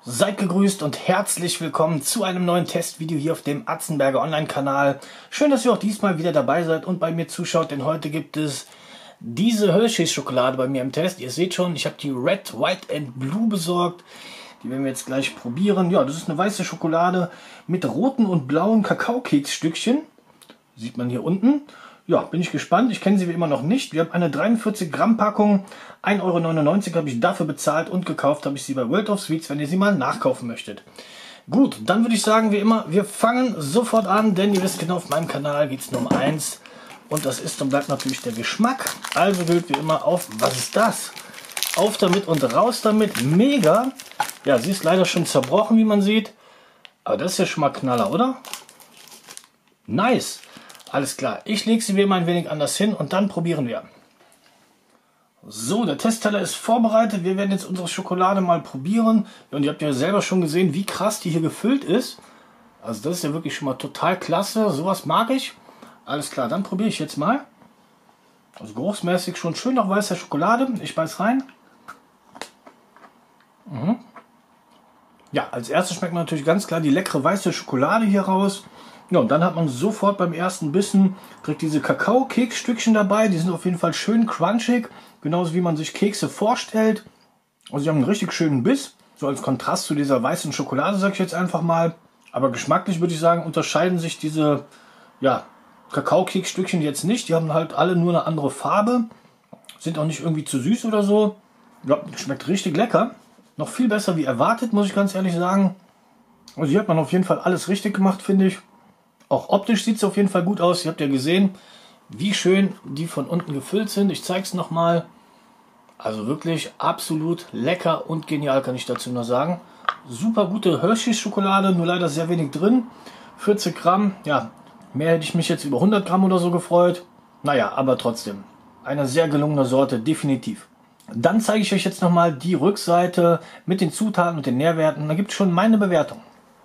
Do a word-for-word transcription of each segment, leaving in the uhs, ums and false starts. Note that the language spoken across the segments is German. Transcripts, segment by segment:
Seid gegrüßt und herzlich willkommen zu einem neuen Testvideo hier auf dem Atzenberger Online-Kanal. Schön, dass ihr auch diesmal wieder dabei seid und bei mir zuschaut, denn heute gibt es diese Hershey's Schokolade bei mir im Test. Ihr seht schon, ich habe die Red, White and Blue besorgt. Die werden wir jetzt gleich probieren. Ja, das ist eine weiße Schokolade mit roten und blauen Kakaokeksstückchen. Sieht man hier unten. Ja, bin ich gespannt. Ich kenne sie wie immer noch nicht. Wir haben eine dreiundvierzig Gramm Packung. ein Euro neunundneunzig habe ich dafür bezahlt und gekauft habe ich sie bei World of Sweets, wenn ihr sie mal nachkaufen möchtet. Gut, dann würde ich sagen, wie immer, wir fangen sofort an, denn ihr wisst genau, auf meinem Kanal geht es nur um eins. Und das ist und bleibt natürlich der Geschmack. Also gilt wie immer auf, was ist das? Auf damit und raus damit. Mega. Ja, sie ist leider schon zerbrochen, wie man sieht. Aber das ist ja schon mal Knaller, oder? Nice. Alles klar, ich lege sie wie immer ein wenig anders hin und dann probieren wir. So, der Testteller ist vorbereitet. Wir werden jetzt unsere Schokolade mal probieren. Und ihr habt ja selber schon gesehen, wie krass die hier gefüllt ist. Also das ist ja wirklich schon mal total klasse. Sowas mag ich. Alles klar, dann probiere ich jetzt mal. Also geruchsmäßig schon schön nach weißer Schokolade. Ich beiß rein. Mhm. Ja, als erstes schmeckt man natürlich ganz klar die leckere weiße Schokolade hier raus. Ja, und dann hat man sofort beim ersten Bissen direkt diese Kakao-Keksstückchen dabei. Die sind auf jeden Fall schön crunchig, genauso wie man sich Kekse vorstellt. Also sie haben einen richtig schönen Biss, so als Kontrast zu dieser weißen Schokolade, sage ich jetzt einfach mal. Aber geschmacklich würde ich sagen, unterscheiden sich diese ja, Kakao-Keksstückchen jetzt nicht. Die haben halt alle nur eine andere Farbe, sind auch nicht irgendwie zu süß oder so. Ja, schmeckt richtig lecker. Noch viel besser wie erwartet, muss ich ganz ehrlich sagen. Also hier hat man auf jeden Fall alles richtig gemacht, finde ich. Auch optisch sieht es auf jeden Fall gut aus. Ihr habt ja gesehen, wie schön die von unten gefüllt sind. Ich zeige es nochmal. Also wirklich absolut lecker und genial, kann ich dazu nur sagen. Super gute Hershey's Schokolade, nur leider sehr wenig drin. vierzig Gramm, ja, mehr hätte ich mich jetzt über hundert Gramm oder so gefreut. Naja, aber trotzdem, eine sehr gelungene Sorte, definitiv. Dann zeige ich euch jetzt nochmal die Rückseite mit den Zutaten und den Nährwerten. Da gibt es schon meine Bewertung.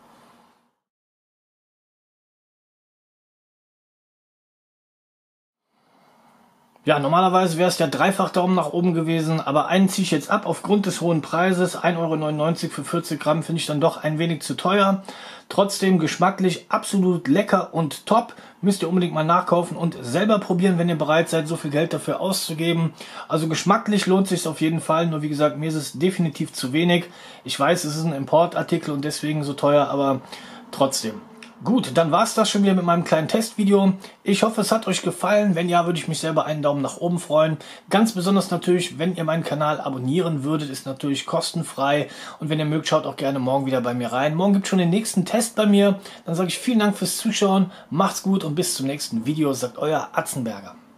Ja, normalerweise wäre es der dreifach Daumen nach oben gewesen, aber einen ziehe ich jetzt ab aufgrund des hohen Preises. ein Euro neunundneunzig für vierzig Gramm finde ich dann doch ein wenig zu teuer. Trotzdem geschmacklich absolut lecker und top. Müsst ihr unbedingt mal nachkaufen und selber probieren, wenn ihr bereit seid, so viel Geld dafür auszugeben. Also geschmacklich lohnt sich auf jeden Fall, nur wie gesagt, mir ist es definitiv zu wenig. Ich weiß, es ist ein Importartikel und deswegen so teuer, aber trotzdem. Gut, dann war es das schon wieder mit meinem kleinen Testvideo. Ich hoffe, es hat euch gefallen. Wenn ja, würde ich mich selber einen Daumen nach oben freuen. Ganz besonders natürlich, wenn ihr meinen Kanal abonnieren würdet, ist natürlich kostenfrei. Und wenn ihr mögt, schaut auch gerne morgen wieder bei mir rein. Morgen gibt es schon den nächsten Test bei mir. Dann sage ich vielen Dank fürs Zuschauen. Macht's gut und bis zum nächsten Video, sagt euer Atzenberger.